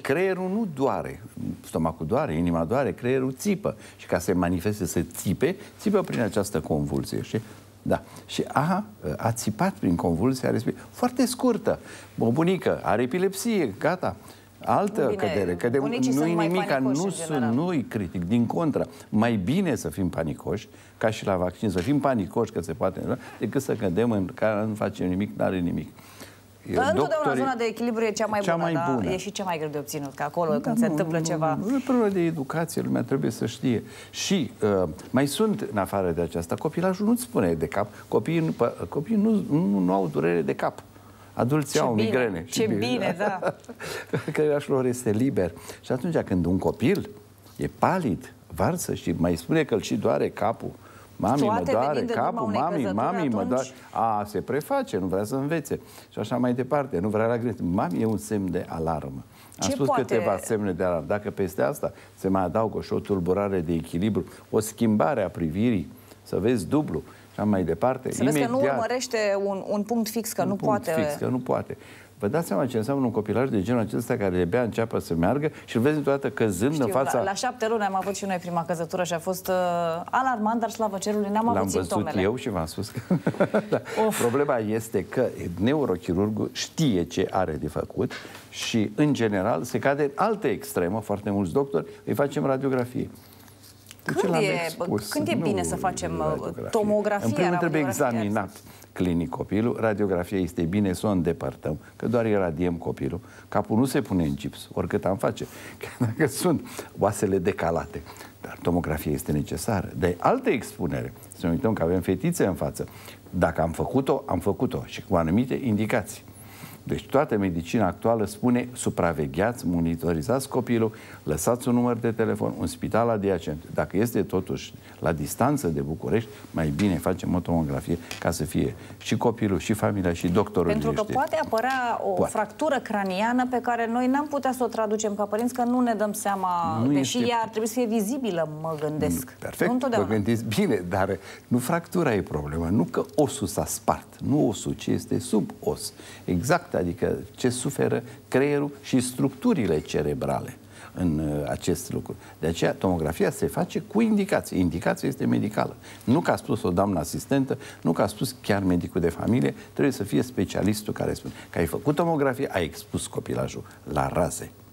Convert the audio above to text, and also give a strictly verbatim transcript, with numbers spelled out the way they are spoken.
creierul nu doare. Stomacul doare, inima doare, creierul țipă. Și ca să se manifeste să țipe, țipă prin această convulsie. Și, da. Și a, a țipat prin convulsia respirație. Foarte scurtă. O bunică are epilepsie, gata. Altă bine, cădere, cădem, nu-i nimic, nu sunt, nu-i critic, din contră. Mai bine să fim panicoși, ca și la vaccin, să fim panicoși că se poate, decât să cădem în care nu facem nimic, n-are nimic. Întotdeauna zona de echilibru e cea mai cea bună, mai da? bună. E și cea mai greu de obținut, că acolo da, când nu, se întâmplă nu, ceva... Nu, nu e problemă de educație, lumea trebuie să știe. Și uh, mai sunt, în afară de aceasta, copilajul nu-ți spune de cap, copiii nu, copiii nu, nu, nu au durere de cap. Adulții au bine, migrene. Ce bine, bine da. Creierașul lor este liber. Și atunci când un copil e palid, varsă și mai spune că îl și doare capul, mami, mă doare capul, mami, mami, mă doare... A, se preface, nu vrea să învețe. Și așa mai departe, nu vrea la greș. Mami, e un semn de alarmă. Am spus poate... câteva semne de alarmă. Dacă peste asta se mai adaugă și o tulburare de echilibru, o schimbare a privirii, să vezi dublu, și mai departe, să vezi că nu urmărește un, un punct fix, că un nu punct poate. fix, că nu poate. Vă dați seama ce înseamnă un copilaj de genul acesta care de-abia înceapă să meargă și îl vezi toată căzând Știu, în fața... La, la șapte luni am avut și noi prima căzătură și a fost uh, alarmant, dar slavă cerului, n-am avut simptomele. L-am văzut eu și v-am spus că... da. Problema este că neurochirurgul știe ce are de făcut și, în general, se cade în altă extremă. Foarte mulți doctori îi facem radiografie. Când e, când e bine să facem radiografie. tomografie? În primul rând trebuie examinat clinic copilul. Radiografia este bine să o îndepărtăm, că doar iradiem copilul. Capul nu se pune în gips, oricât am face, chiar dacă sunt oasele decalate. Dar tomografia este necesară. De altă expunere, să nu uităm că avem fetițe în față. Dacă am făcut-o, am făcut-o și cu anumite indicații. Deci toată medicina actuală spune supravegheați, monitorizați copilul, lăsați un număr de telefon, un spital adiacent. Dacă este totuși la distanță de București, mai bine facem o tomografie ca să fie și copilul, și familia, și doctorul. Pentru că poate apărea o poate. fractură craniană pe care noi n-am putea să o traducem ca părinți, că nu ne dăm seama, nu deși este... ea ar trebui să fie vizibilă, mă gândesc. Perfect, vă gândiți bine, dar nu fractura e problema, nu că osul s-a spart, nu osul, ce este sub os. Exact. Adică ce suferă creierul și structurile cerebrale în uh, acest lucru. De aceea, tomografia se face cu indicație. Indicația este medicală. Nu că a spus-o doamna asistentă, nu că a spus chiar medicul de familie, trebuie să fie specialistul care spune că ai făcut tomografie, ai expus copilajul la raze.